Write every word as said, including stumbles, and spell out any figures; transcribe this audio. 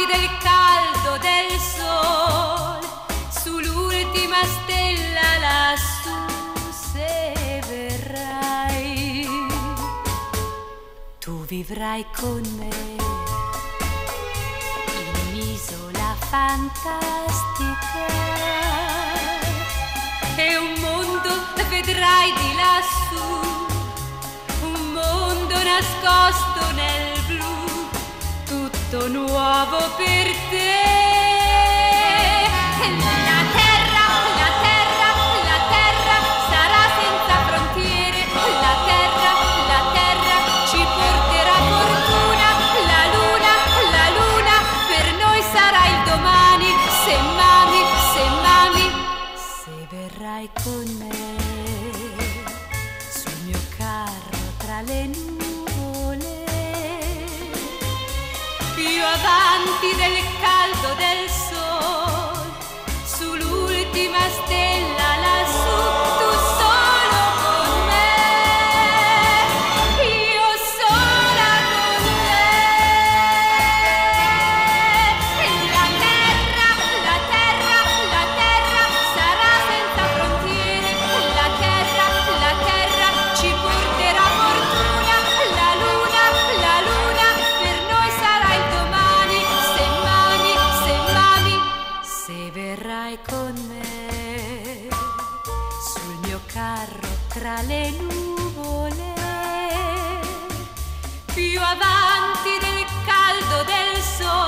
del caldo del sole, sull'ultima stella lassù se verrai, tu vivrai con me in un'isola fantastica e un mondo vedrai di lassù, un mondo nascosto nel blu, tutto nuovo per te. La terra, la terra, la terra sarà senza frontiere, la terra, la terra ci porterà fortuna, la luna, la luna per noi sarà il domani, se mami, se mami, se verrai con me sul mio carro tra le nuvole, più avanti del caldo del sole, sull'ultima stella lassù, tu solo con me, io sola con te. La terra, la terra, la terra sarà senza frontiere, la terra, la terra ci porterà fortuna, la luna, la luna per noi sarà il domani, se mami, se mami, se verrai con me sul mio carro tra le nuvole, più avanti del caldo del sole,